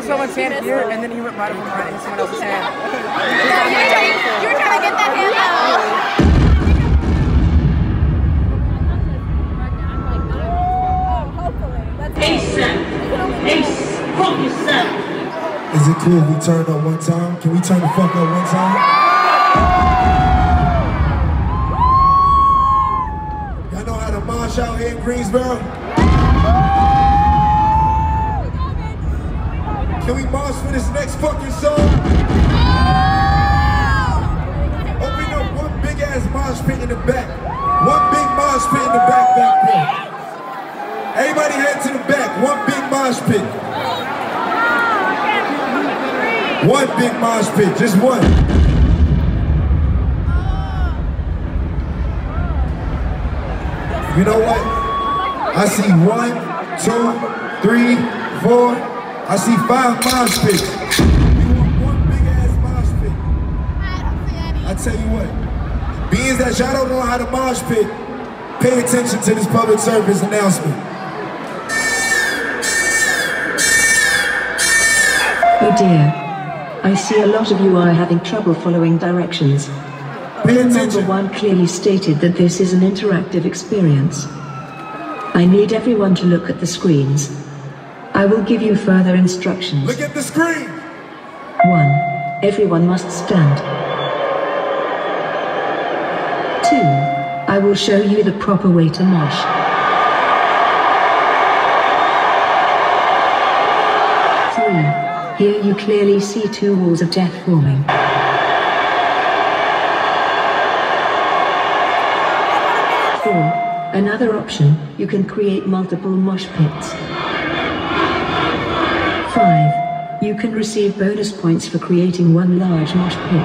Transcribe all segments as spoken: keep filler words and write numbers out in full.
putting someone's hand here, and then he went right from right into someone else's hand. You're trying, you're trying to get that hand out. Ace Ace Rocky Comethazine. Is it cool if we turn up one time? Can we turn the fuck up one time? Y'all know how to mosh out here in Greensboro? Can we mosh for this next fucking song? Open up one big ass mosh pit in the back. One big mosh pit in the back, back there. Everybody head to the back. One big mosh pit. One big mosh pit, just one. You know what? I see one, two, three, four. I see five mosh pits. You want one big ass mosh pit? I tell you what, being that y'all don't know how to mosh pit, pay attention to this public service announcement. Oh dear. I see a lot of you are having trouble following directions. Rule number one clearly stated that this is an interactive experience. I need everyone to look at the screens. I will give you further instructions. Look at the screen! One. Everyone must stand. Two. I will show you the proper way to mosh. Three. Here you clearly see two walls of death forming. Four. Another option, you can create multiple mosh pits. Five. You can receive bonus points for creating one large mosh pit.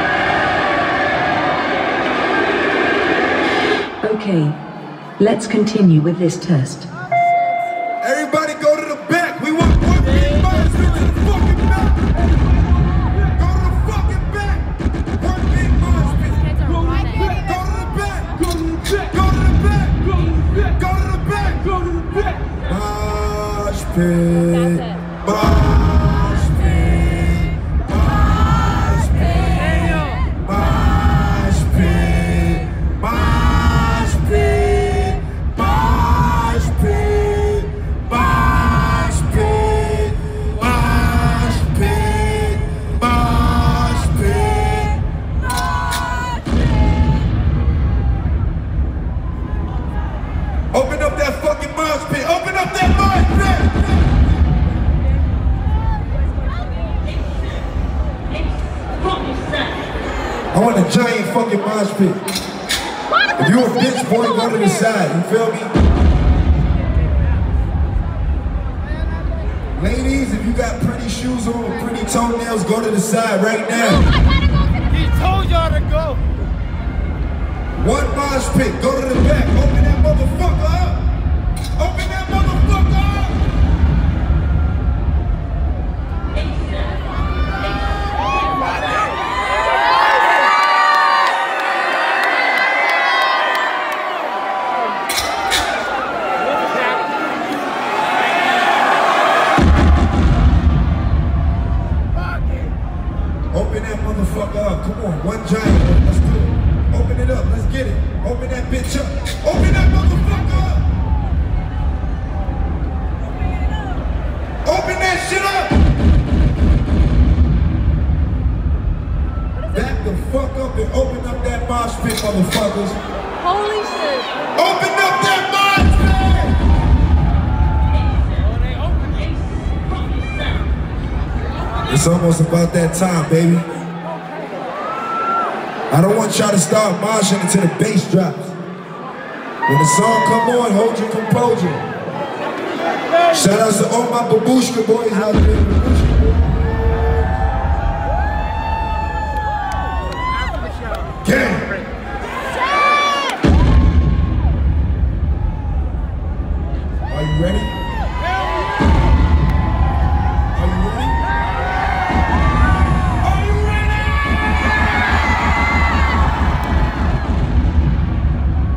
Okay. Let's continue with this test. Everybody go to the back. We want one big mosh pit to the fucking back. Go to the fucking back. One big mosh pit. Go to the back. Go to the back. Go to the back. Go to the back. Go to the back. Mosh pit. Mosh pit. Mosh pit. Mosh pit. Mosh pit. Mosh pit. Mosh pit. Mosh pit. Mosh pit. Open up that fucking mosh pit. Open up that mosh pit. I want a giant fucking mosh pit. If you a bitch boy, go to the side. You feel me? Ladies, if you got pretty shoes on, pretty toenails, go to the side right now. He told y'all to go. One mosh pit, go to the back. Open that motherfucker up. Open that motherfucker up. Open that motherfucker up. Come on, one giant one. Let's do it. Open it up. Let's get it. Open that bitch up. Open that motherfucker up. Open that shit up. Back the fuck up and open up that mosh pit, motherfuckers. Holy shit. Open up that mosh pit. It's almost about that time, baby. I don't want y'all to start moshing until the bass drops. When the song come on, hold your composure. Shout out to all my babushka boys out there. Gang. Are you ready? Are you ready? Are you ready?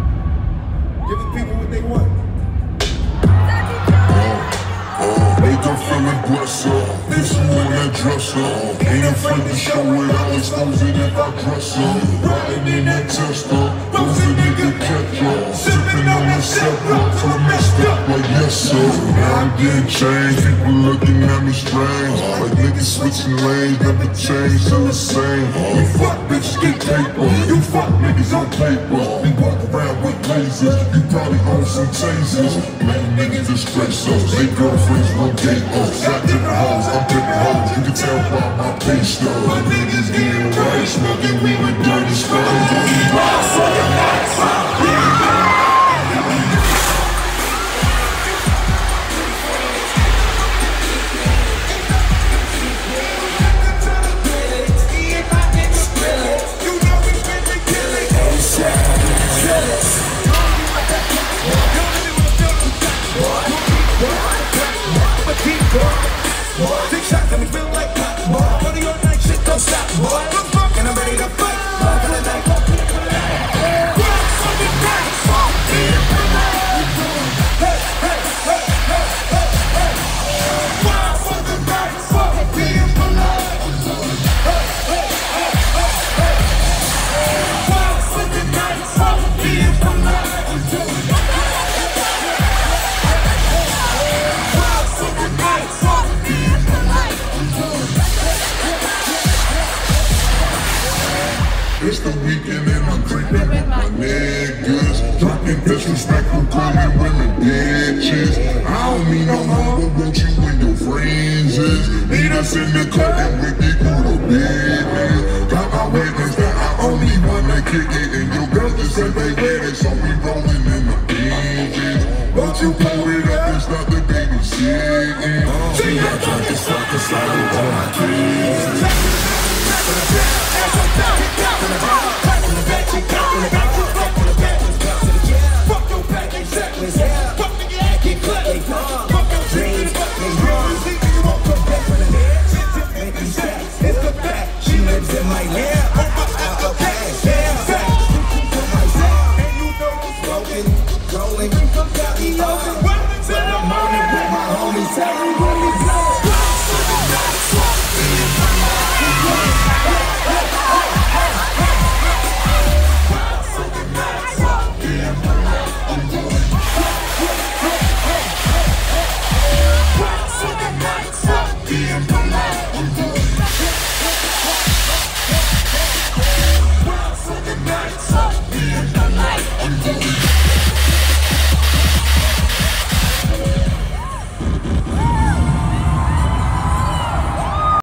Give the people what they want. They do I'm feeling blessed up. Put you on that dresser. Ain't afraid to show it, I'll expose it if I dress up. Riding in that tester, those a nigga catch up. Sipping on that scepter, till I'm messed up like yes sir. Now I'm getting changed, people looking at me strange. Like niggas switching lanes, never change, still the same. You fuck bitches get paper, you fuck niggas on paper. We walk around with lasers, you probably own some tasers. Many niggas disgrace us, they girlfriends won't date us. Got different hoes, I'm different hoes, you can tell by my pay stub. My niggas getting right, smoking weed with dirty scrubs. Big shot, got me feel like pop, boy. Party all night, shit don't stop, boy. I'm fuck and I'm ready to fight. Rock for the night, rock for the night. Rock for the night, fuck me for life. Hey, hey, hey, hey, hey, hey. Rock for the night, fuck me for life. Hey, hey, hey, hey, hey. Rock for the night, fuck me for life. Rock for the night, fuck me for life. It's the weekend and I'm creeping with my niggas. Talking disrespectful, calling women bitches. I don't mean no harm, but won't you and your friends is? Meet us in the club and we get cool to business. Got my witness that I only wanna kick it. And your girl just said they with it, so we rolling in the engines. Won't you pull it up and start the babysitting? See that drunk as fuck, it's like all my kids.